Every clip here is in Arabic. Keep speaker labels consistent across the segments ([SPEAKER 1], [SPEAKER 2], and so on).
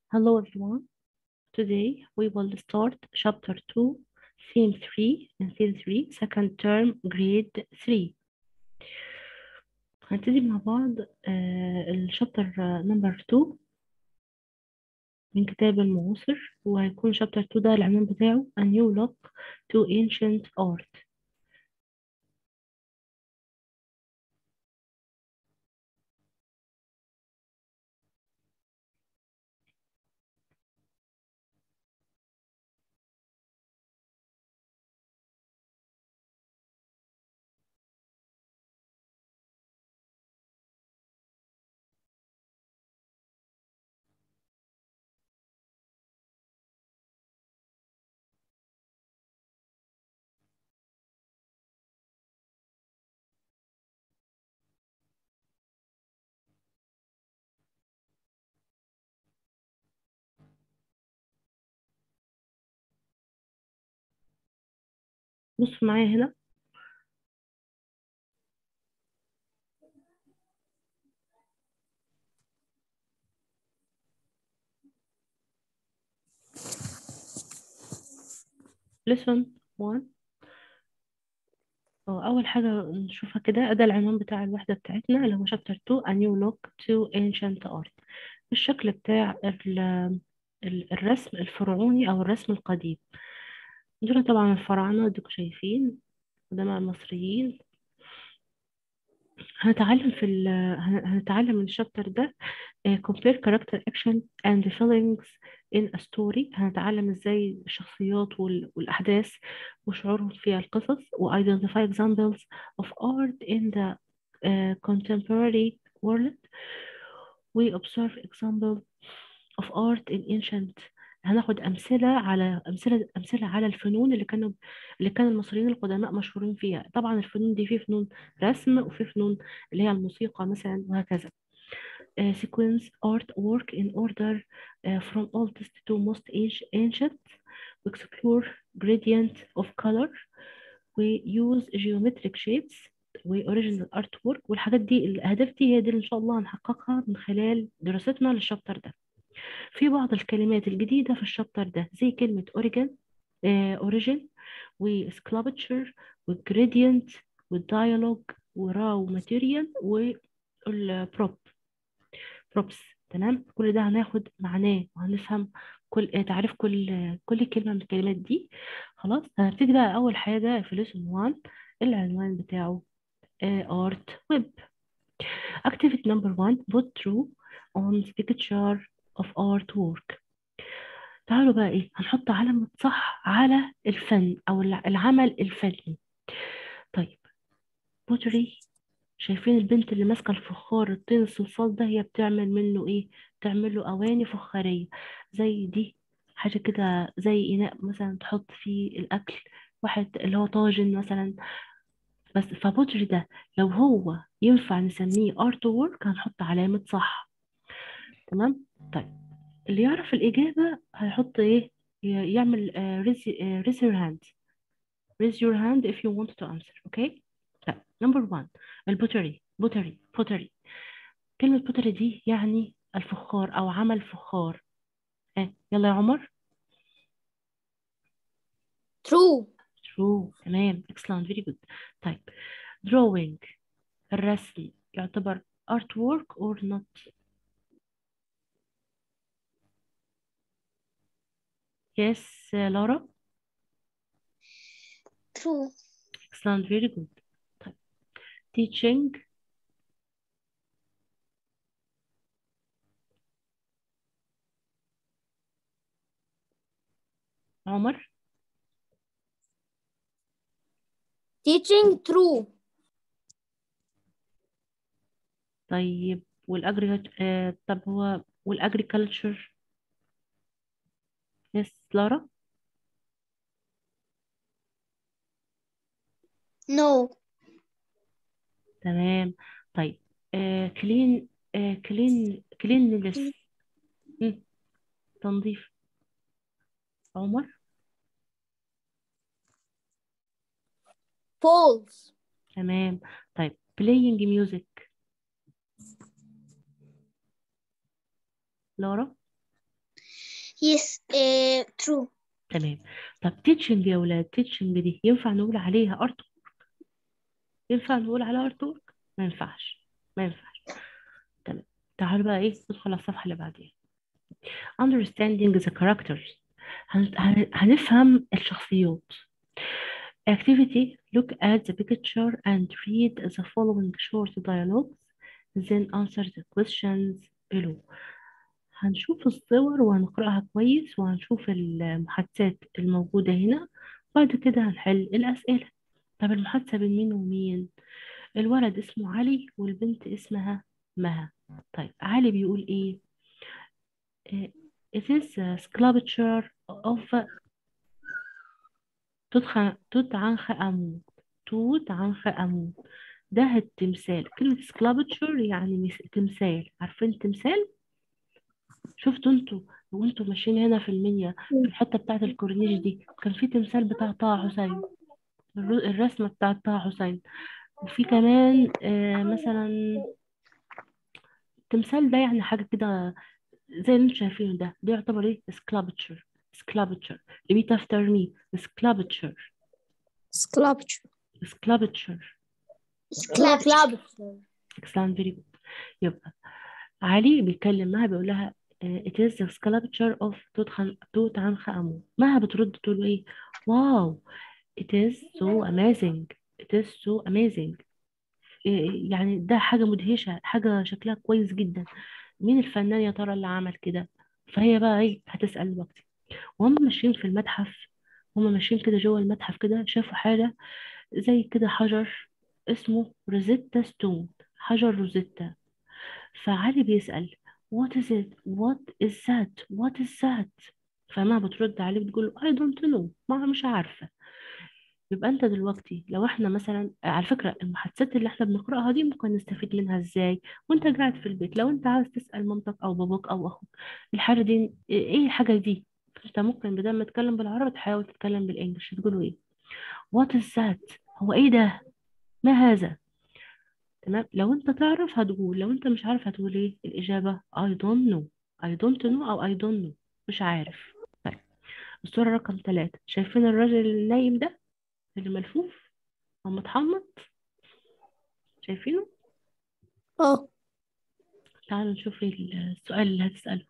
[SPEAKER 1] Hello everyone. Today we will start chapter 2, theme 3 in theme 3, second term grade 3. هنبتدي مع بعض الشابتر نمبر 2 من كتاب المعاصر، وهيكون شابتر 2 ده العنوان بتاعه A New Look to Ancient Art. بصوا معايا هنا. lesson 1. أول حاجة نشوفها كده، ده العنوان بتاع الوحدة بتاعتنا اللي هو chapter 2 A New Look to Ancient Art. الشكل بتاع الرسم الفرعوني أو الرسم القديم. دول طبعا الفراعنة دول شايفين قدماء المصريين. هنتعلم هنتعلم من الشابتر ده compare character action and feelings in a story. هنتعلم ازاي الشخصيات والأحداث وشعورهم في القصص و identify examples of art in the contemporary world. We observe examples of art in ancient. هناخد أمثلة على الفنون اللي كان المصريين القدماء مشهورين فيها. طبعا الفنون دي في فنون رسم وفي فنون اللي هي الموسيقى مثلا وهكذا. Sequence art work in order from oldest to most ancient. We explore gradient of color. We use geometric shapes و original artwork. والحاجات دي الأهداف دي هي دي اللي إن شاء الله هنحققها من خلال دراستنا للشابتر ده. في بعض الكلمات الجديدة في الشابتر ده زي كلمة origin وسكلابتشر والجريدينت والديالوج وراو ماتيريال والبروبس. تمام، كل ده هناخد معناه وهنفهم تعريف كل كلمة من الكلمات دي. خلاص، هنبتدي بقى أول حاجة في lesson 1. العنوان بتاعه art web. activity number 1 put true on the picture of artwork. تعالوا بقى هنحط علامة صح على الفن أو العمل الفني. طيب، بوتري، شايفين البنت اللي ماسكة الفخار الطين الصلصال ده؟ هي بتعمل منه بتعمل له أواني فخارية زي دي، حاجة كده زي إناء مثلا تحط فيه الأكل، واحد اللي هو طاجن مثلا. بس فبوتري ده لو هو ينفع نسميه ارت وورك هنحط علامة صح. تمام. طيب، اللي يعرف الإجابة هيحط يعمل raise your hand. raise your hand if you want to answer. okay. طيب number 1 البوتري. بوتري كلمة بوتري دي يعني الفخار أو عمل فخار. يلا يا عمر.
[SPEAKER 2] True.
[SPEAKER 1] true. تمام. excellent. very good. طيب drawing الرسم يعتبر artwork or not؟ yes لارا.
[SPEAKER 2] True.
[SPEAKER 1] excellent. very good. طيب teaching عمر.
[SPEAKER 2] Teaching. True.
[SPEAKER 1] طيب طب هو والagriculture؟ يس لارا.
[SPEAKER 2] No.
[SPEAKER 1] تمام. طيب كلين كلينلس تنظيف. عمر.
[SPEAKER 2] False.
[SPEAKER 1] تمام. طيب playing music. لارا.
[SPEAKER 2] Yes. True.
[SPEAKER 1] تمام. طب teaching يا ولاد، teaching دي ينفع نقول عليها art؟ ينفع نقول عليها art؟ ما ينفعش، ما ينفعش. تمام. تعالوا بقى ايه ندخل على الصفحة اللي بعديها. understanding the characters. هنفهم الشخصيات. activity: look at the picture and read the following short dialogues, then answer the questions below. هنشوف الصور وهنقرأها كويس وهنشوف المحادثات الموجودة هنا، بعد كده هنحل الأسئلة. طب المحادثة بين مين ومين؟ الولد اسمه علي والبنت اسمها مها. طيب علي بيقول ايه؟ it is a sculpture of توت عنخ آمون. توت عنخ آمون ده التمثال. كلمة sculpture يعني تمثال. عارفين تمثال؟ شفتوا انتوا وانتوا ماشيين هنا في المنيا في الحتة بتاعة الكورنيش دي، كان في تمثال بتاع طه حسين، الرسمة بتاعة طه حسين. وفي كمان مثلا التمثال ده يعني حاجة كده زي اللي انتوا شايفينه ده يعتبر ايه؟ sculpture. sculpture. repeat after me. sculpture.
[SPEAKER 2] Sculpture.
[SPEAKER 1] sculpture.
[SPEAKER 2] Sculpture.
[SPEAKER 1] excellent, very good. يبقى علي بيتكلم معاها بيقول لها it is the sculpture of توت عنخ آمون. مها بترد تقول له ايه؟ واو it is so amazing. it is so amazing. يعني ده حاجة مدهشة، حاجة شكلها كويس جدا. مين الفنان يا ترى اللي عمل كده؟ فهي بقى ايه هتسأل دلوقتي. وهم ماشيين في المتحف، هم ماشيين كده جوه المتحف كده شافوا حاجة زي كده حجر اسمه روزيتا ستون، حجر روزيتا. فعلي بيسأل what is it what is that what is that. فما بترد عليه بتقول له I don't know، ما مش عارفة. يبقى انت دلوقتي لو احنا مثلا على فكرة المحادثات اللي احنا بنقرأها دي ممكن نستفيد منها ازاي وانت قاعد في البيت. لو انت عاوز تسأل مامتك او باباك او اخوك الحاجة دي ايه الحاجة دي، انت ممكن بدل ما تتكلم بالعربي تحاول تتكلم بالانجلش. تقولوا ايه؟ what is that، هو ايه ده، ما هذا. تمام. لو انت تعرف هتقول، لو انت مش عارف هتقول ايه الإجابة؟ I don't know. I don't know او I don't know، مش عارف. طيب الصورة رقم 3، شايفين الراجل النايم ده اللي ملفوف او متحمط؟ شايفينه؟
[SPEAKER 2] Oh.
[SPEAKER 1] تعالوا نشوف السؤال اللي هتسأله.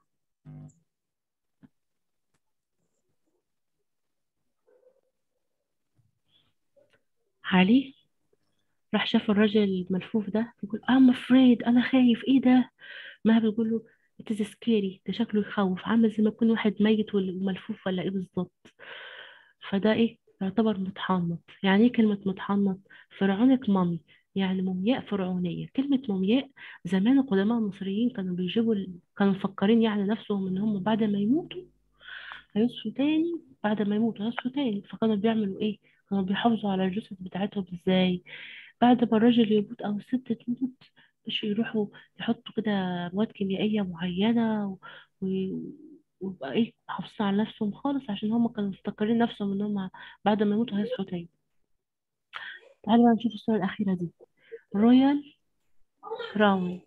[SPEAKER 1] علي راح شاف الراجل الملفوف ده بيقول I'm afraid، أنا خايف. إيه ده؟ ما بيقول له it is scary، ده شكله يخوف، عامل زي ما يكون واحد ميت وملفوف ولا إيه بالظبط. فده إيه؟ يعتبر متحنط. يعني إيه كلمة متحنط؟ فرعونة مامي، يعني مومياء فرعونية. كلمة مومياء زمان القدماء المصريين كانوا بيجيبوا كانوا مفكرين يعني نفسهم إن هم بعد ما يموتوا هيصحوا تاني، بعد ما يموتوا هيصحوا تاني. فكانوا بيعملوا ايه؟ كانوا بيحافظوا على الجثث بتاعتهم ازاي؟ بعد ما الراجل يموت او الست تموت مش يروحوا يحطوا كده مواد كيميائية معينة ويبقى ايه محافظين على نفسهم خالص عشان هم كانوا مفتكرين نفسهم ان هم بعد ما يموتوا هيصحوا تاني. تعالوا بقى نشوف الصورة الأخيرة دي. رويال كراون،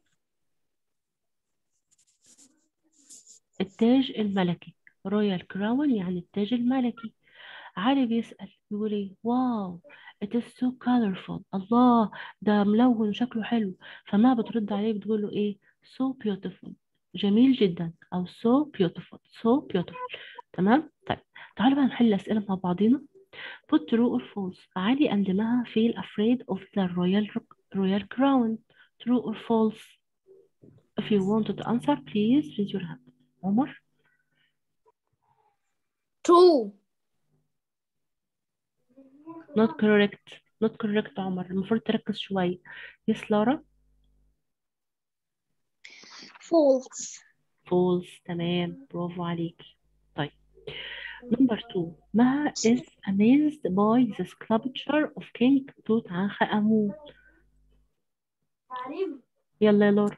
[SPEAKER 1] التاج الملكي. رويال كراون يعني التاج الملكي. علي بيسأل بيقول ايه؟ واو it is so colorful، الله ده ملون وشكله حلو. فما بترد عليه بتقول له ايه؟ so beautiful، جميل جدا، او so beautiful so beautiful. تمام. طيب تعالوا بقى نحل الأسئلة مع بعضينا. put true or false. علي and مها feel afraid of the royal crown. true or false. if you wanted to answer please raise your hand. عمر.
[SPEAKER 2] True.
[SPEAKER 1] not correct. not correct عمر، المفروض تركز شوية. يس لارا.
[SPEAKER 2] False.
[SPEAKER 1] false. تمام برافو عليكي. طيب number 2، مها is amazed by the sculpture of King Tutankhamun. يلا يا لارا.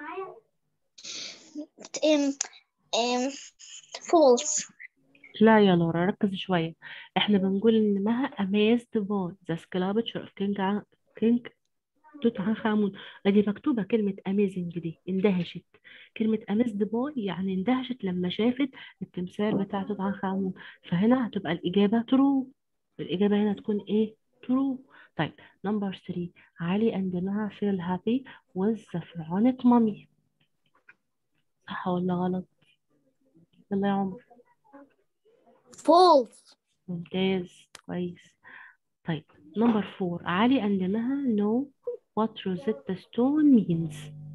[SPEAKER 2] Um, um, false.
[SPEAKER 1] لا يا لارا ركز شوية. احنا بنقول ان مها amazed by the sculpture of King توت عنخ آمون. ادي مكتوبة كلمة amazing دي، اندهشت. كلمة amazed باي يعني اندهشت لما شافت التمثال بتاع توت عنخ آمون. فهنا هتبقى الإجابة true. الإجابة هنا تكون ايه؟ true. طيب نمبر 3، علي and مها feel happy with the pharaonic mummy. صح ولا غلط؟ يلا يا عمر.
[SPEAKER 2] false.
[SPEAKER 1] ممتاز، كويس. طيب نمبر 4، علي and مها know what Rosetta Stone means.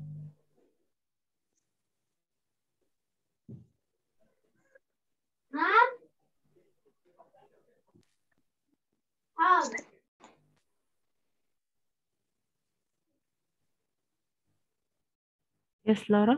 [SPEAKER 1] يس لارا.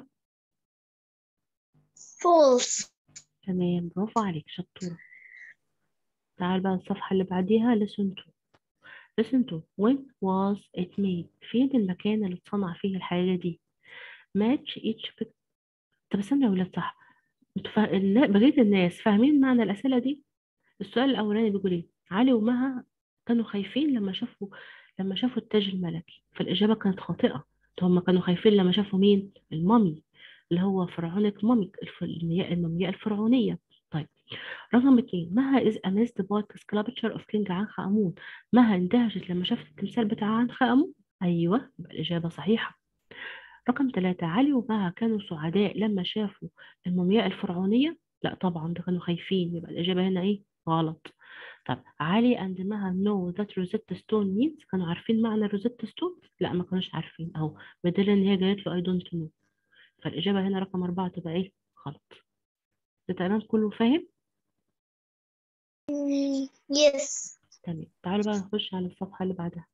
[SPEAKER 2] false.
[SPEAKER 1] تمام، برافو عليك، شطورة. تعال بقى الصفحة اللي بعديها listen to. listen to when was it made. فين المكان اللي اتصنع فيه الحاجة دي. match each طب استنى يا ولاد، صح؟ انتوا بقية الناس فاهمين معنى الأسئلة دي؟ السؤال الأولاني بيقول ايه؟ علي ومها كانوا خايفين لما شافوا التاج الملكي، فالإجابة كانت خاطئة. هم كانوا خايفين لما شافوا مين؟ المامي، اللي هو فرعونة مامي، المومياء الفرعونية. طيب رقم 2، مها is amazed by the sculpture of King عنخ آمون. مها اندهشت لما شافت التمثال بتاع عنخ آمون. أيوه، يبقى الإجابة صحيحة. رقم 3، علي ومها كانوا سعداء لما شافوا المومياء الفرعونية. لا طبعا، ده كانوا خايفين، يبقى الإجابة هنا إيه؟ غلط. طب علي and مها know that Rosetta Stone means. كانوا عارفين معنى روزيتا ستون؟ لا ما كانوش عارفين أهو، بدل إن هي جايت له I don't know. فالإجابة هنا رقم 4 تبقى إيه؟ غلط. ده تمام، كله فاهم؟
[SPEAKER 2] Yes.
[SPEAKER 1] تمام، تعالوا بقى نخش على الصفحة اللي بعدها.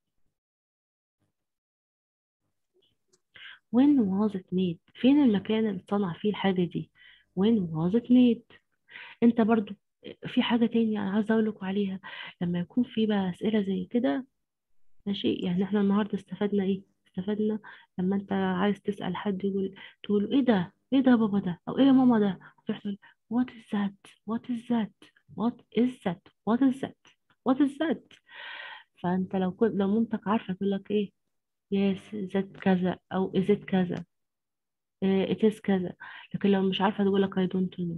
[SPEAKER 1] when was it made. فين المكان اللي اتصنع فيه الحاجة دي. when was it made. انت برضو في حاجة تانية انا عايزة اقول لكم عليها. لما يكون في بقى اسئلة زي كده، ماشي، يعني احنا النهاردة استفدنا ايه؟ استفدنا لما انت عايز تسأل حد تقول ايه ده، ايه ده يا بابا ده، او ايه يا ماما ده، تروح تقول what is that what is that what is that what is that what is that. فانت لو مامتك عارفة تقول لك ايه، yes that كذا او is it كذا، it is كذا. لكن لو مش عارفة تقول لك I don't know.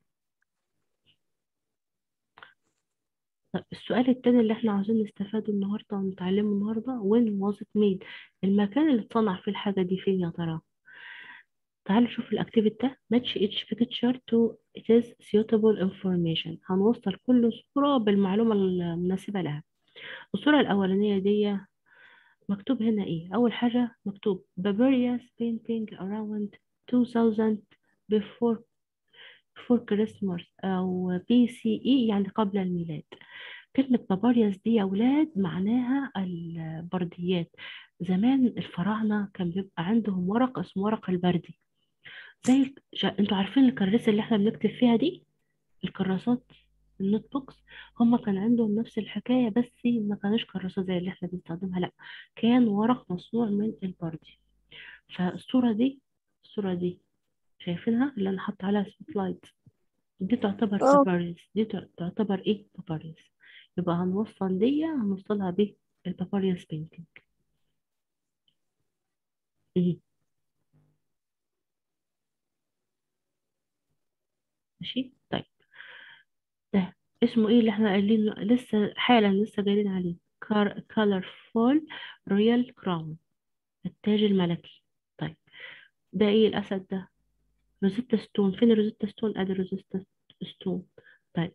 [SPEAKER 1] طب السؤال التاني اللي احنا عاوزين نستفاده النهاردة ونتعلمه النهاردة، when was it made. المكان اللي اتصنع فيه الحاجة دي فين يا ترى. تعالوا نشوف الاكتيفيتي ده. match each picture to its suitable information. هنوصل كل صورة بالمعلومة المناسبة لها. الصورة الأولانية دي مكتوب هنا ايه؟ أول حاجة مكتوب Bavaria's painting around 2000 before Christmas أو BCE، يعني قبل الميلاد. كلمة بابارياس دي يا أولاد معناها البرديات. زمان الفراعنة كان بيبقى عندهم ورق اسمه ورق البردي. انتوا عارفين الكراسة اللي احنا بنكتب فيها دي، الكراسات، النوت بوكس. هما كان عندهم نفس الحكاية، بس ما كانوش كراسات زي اللي احنا بنستخدمها، لا، كان ورق مصنوع من البردي. الصورة دي شايفينها اللي انا حاطة عليها سلايد، دي تعتبر
[SPEAKER 2] Oh.
[SPEAKER 1] باباريس. دي تعتبر ايه؟ باباريس. يبقى هنوصلها بالباباريس بينتينج. ايه، ماشي. طيب ده اسمه ايه اللي احنا قايلين لسه حالا، لسه قايلين عليه؟ colorful royal crown، التاج الملكي. طيب ده ايه الاسد ده؟ روزيتا ستون. فين روزيتا ستون؟ ادي روزيتا ستون. طيب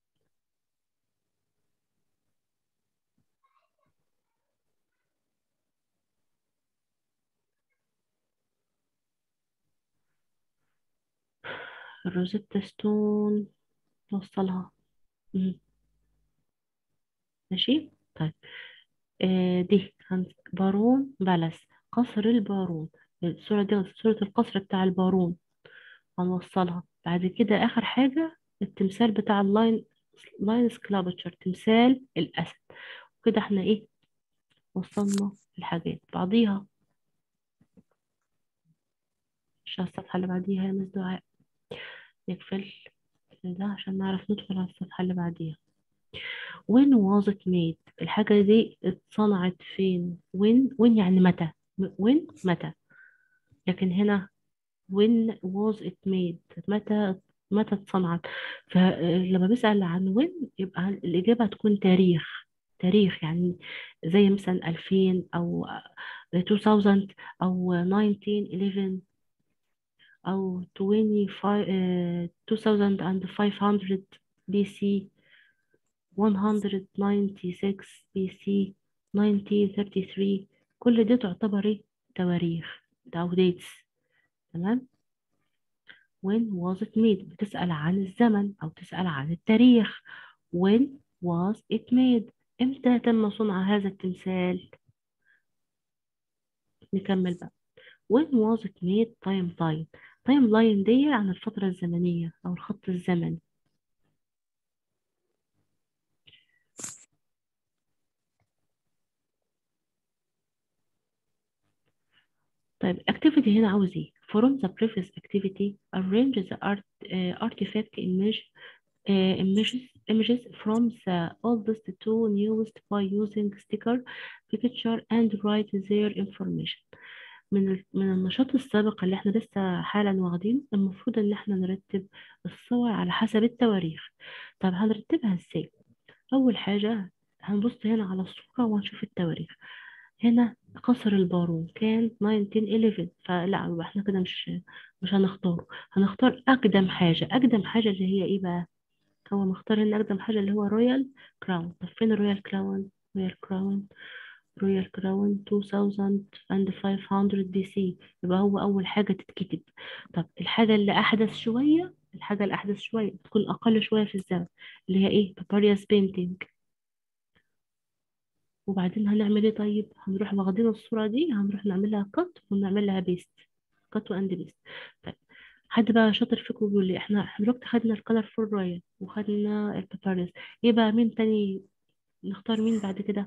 [SPEAKER 1] روزيتا ستون نوصلها. مم. ماشي. طيب دي بارون بالاس، قصر البارون. الصورة دي صورة القصر بتاع البارون، هنوصلها. بعد كده آخر حاجة التمثال بتاع لاين سكلابتشر، تمثال الأسد. كده احنا ايه؟ وصلنا الحاجات بعضيها. مش على الصفحة اللي بعديها يا مس دعاء؟ نقفل ده عشان نعرف ندخل على الصفحة اللي بعديها. when was it made؟ الحاجة دي اتصنعت فين؟ when يعني متى؟ متى؟ لكن هنا when was it made؟ متى اتصنعت؟ فلما بسأل عن when يبقى الإجابة هتكون تاريخ. تاريخ يعني زي مثلا 2000 أو 2000 أو 1911 أو 2500 بي سي، 196 بي سي، 1933. كل دي تعتبر ايه؟ تواريخ أو dates. تمام. when was it made؟ بتسأل عن الزمن أو تسأل عن التاريخ. when was it made؟ امتى تم صنع هذا التمثال؟ نكمل بقى. when was it made؟ time line دي عن الفترة الزمنية أو الخط الزمني. طيب activity هنا عاوز ايه؟ from the previous activity arrange the artifact images from the oldest to newest by using sticker picture and write their information. من النشاط السابق اللي احنا لسه حالا واخدينه، المفروض ان احنا نرتب الصور على حسب التواريخ. طب هنرتبها ازاي؟ اول حاجة هنبص هنا على الصورة وهنشوف التواريخ. هنا قصر البارون كان 1911، فلا يبقى احنا كده مش هنختاره. هنختار أقدم حاجة. أقدم حاجة اللي هي إيه بقى؟ هو مختار هنا أقدم حاجة اللي هو رويال كراون. طب فين الرويال كراون؟ رويال كراون 2500 بي سي، يبقى هو أول حاجة تتكتب. طب الحاجة اللي أحدث شوية، تكون أقل شوية في الزمن، اللي هي إيه؟ بابارياس بينتينج. وبعدين هنعمل ايه؟ طيب هنروح واخدين الصورة دي، هنروح نعمل لها كات ونعمل لها بيست. كات واند بيست. طيب حد بقى شاطر فيكم بيقول لي احنا دلوقتي خدنا الكالر فور رويال وخدنا الباباريس، ايه بقى مين تاني؟ نختار مين بعد كده؟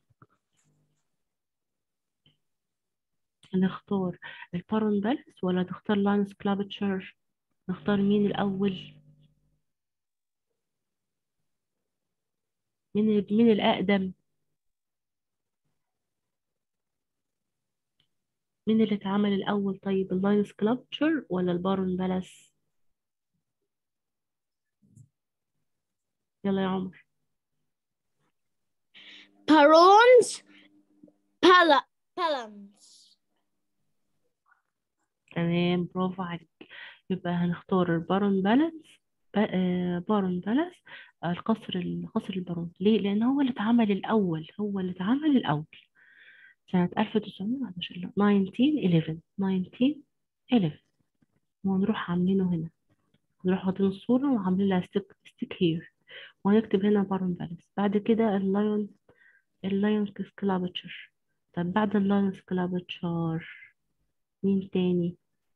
[SPEAKER 1] نختار البارون بالس ولا تختار لاينس كلابتشر؟ نختار مين الأول؟ مين الأقدم؟ مين اللي اتعمل الأول؟ طيب اللاينس كلابتشر ولا البارون بالاس؟ يلا يا عمر.
[SPEAKER 2] Parons Palance.
[SPEAKER 1] تمام، برافو عليك. يبقى هنختار البارون بالاس. بارون بالاس. قصر البارون. ليه؟ لأن هو اللي اتعمل الأول. سنة 1911. 1911. ونروح عاملينه هنا. نروح واخدين الصورة وعاملين لها ستيك هير. وهنكتب هنا بارون بالاس. بعد كده اللايون سكلابتشر. طب بعد اللايون سكلابتشر مين تاني؟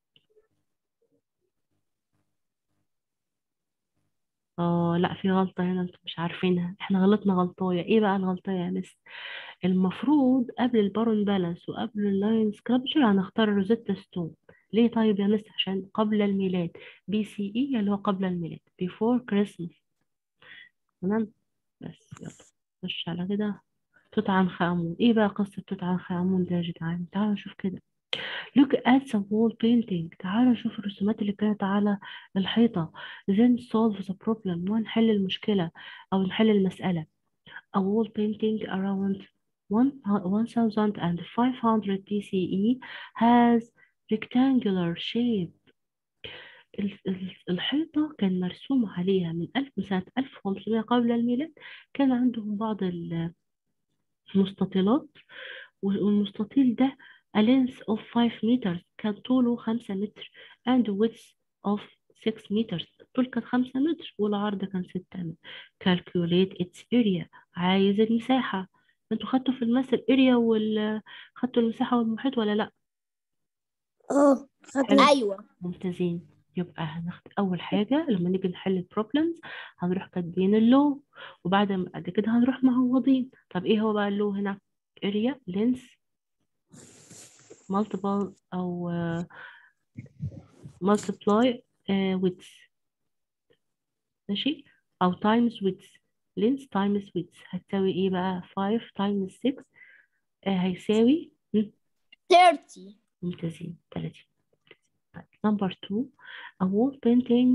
[SPEAKER 1] لا، في غلطة هنا انتوا مش عارفينها. احنا غلطنا غلطاية. ايه بقى الغلطاية يا مس؟ المفروض قبل البارون بالانس وقبل اللاين سكرابشر هنختار روزيتا ستون. ليه طيب يا مس؟ عشان قبل الميلاد. بي سي اي اللي هو قبل الميلاد، before Christmas. تمام. بس يلا نخش على كده. توت عنخ آمون. ايه بقى قصة توت عنخ آمون ده يا جدعان؟ تعالوا نشوف كده. look at the wall painting. تعالوا نشوف الرسومات اللي كانت على الحيطة. then solve the problem. ونحل المشكلة أو نحل المسألة. a wall painting around 1500 BCE has rectangular shape. الحيطة كان مرسوم عليها من سنة 1500 قبل الميلاد. كان عندهم بعض المستطيلات، والمستطيل ده a length of 5 meters، كان طوله 5 متر، and width of 6 meters. الطول كان 5 متر والعرض كان 6 متر. calculate its area. عايز المساحة. انتوا خدتوا في الماس الاريا خدتوا المساحة والمحيط ولا لا؟
[SPEAKER 2] خدنا.
[SPEAKER 1] حلو.
[SPEAKER 2] أيوة.
[SPEAKER 1] ممتازين. يبقى هناخد أول حاجة لما نيجي نحل البروبلمز هنروح كاتبين اللو، بعد كده هنروح معوضين. طب ايه هو بقى اللو هنا؟ area length multiple أو multiply width. ماشي. أو times width. length times width هتساوي ايه بقى؟ 5 times 6 هيساوي
[SPEAKER 2] 30.
[SPEAKER 1] ممتازين 30. Number 2 a wall painting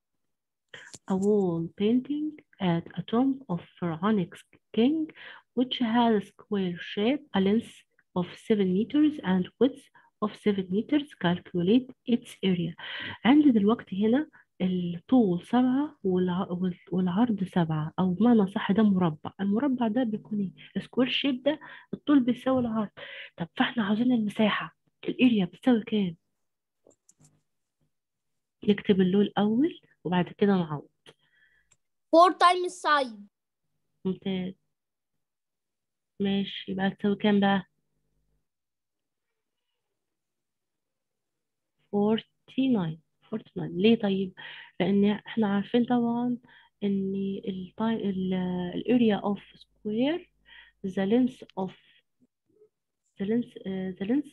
[SPEAKER 1] at a tomb of pharaonic king which has a square shape, a length of 7 meters and width of 7 meters. Calculate its area. عندي دلوقتي هنا الطول 7 والعرض 7، أو بمعنى صح ده مربع. المربع ده بيكون ايه؟ السكوير شيب ده الطول بيساوي العرض. طب فاحنا عاوزين المساحة، الاريا بتساوي كام؟ نكتب اللون الأول وبعد كده نعوض.
[SPEAKER 2] 4 times side.
[SPEAKER 1] ممتاز. ماشي، يبقى تساوي كام بقى؟ 49. 49 ليه طيب؟ لأن احنا عارفين طبعا إن الاريا اوف سكوير the length of the length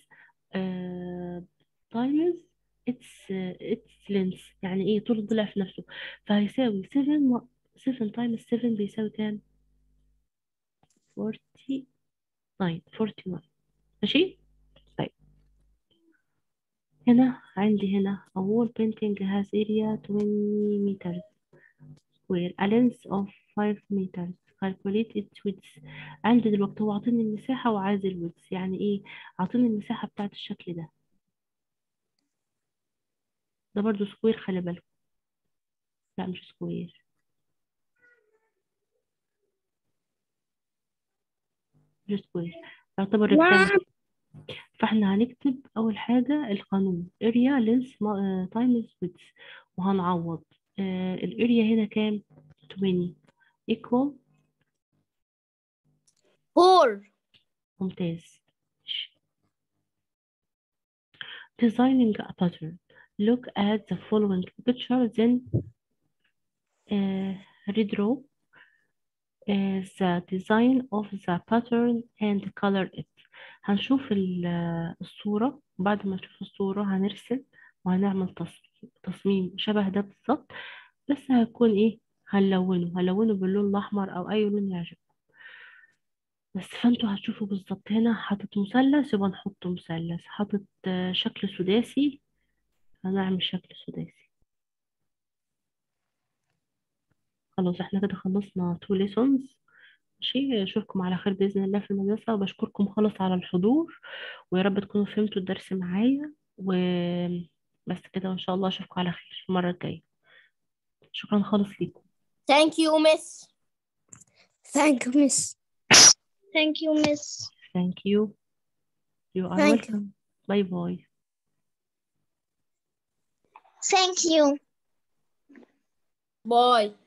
[SPEAKER 1] times its length. يعني ايه؟ طول الضلع في نفسه. فهيساوي 7 times 7 بيساوي كام؟ 49. 49 ماشي؟ طيب هنا عندي هنا a wall painting has area 20 meters square, a length of 5 meters. Calculate its width. عندي دلوقتي هو عاطيني المساحة وعايز الويدث. يعني ايه؟ عاطيني المساحة بتاعت الشكل ده. ده برضو سكوير، خلي بالكم. لا مش سكوير، مش سكوير، يعتبر ريكتانجل. فاحنا هنكتب أول حاجة القانون area length times width، وهنعوض. الاريا هنا كام؟ 20 equal.
[SPEAKER 2] 4.
[SPEAKER 1] ممتاز. Designing a pattern. Look at the following picture, then redraw the design of the pattern and color it. هنشوف الصورة، وبعد ما نشوف الصورة هنرسم وهنعمل تصميم شبه ده بالظبط، بس هيكون ايه؟ هنلونه باللون الأحمر أو أي لون يعجبك. بس فانتوا هتشوفوا بالظبط. هنا حاطط مثلث يبقى نحط مثلث، حاطط شكل سداسي هنعمل شكل سداسي. خلاص احنا كده خلصنا 2 lessons. ماشي، اشوفكم على خير بإذن الله في المدرسة، وبشكركم خالص على الحضور، ويا رب تكونوا فهمتوا الدرس معايا بس كده، وإن شاء الله أشوفكم على خير المرة الجاية. شكرا خالص ليكم.
[SPEAKER 2] Thank you, Miss. Thank you, Miss. Thank you, Miss.
[SPEAKER 1] Thank you. You are
[SPEAKER 2] Thank you.
[SPEAKER 1] welcome. Bye bye.
[SPEAKER 2] Thank you. Bye.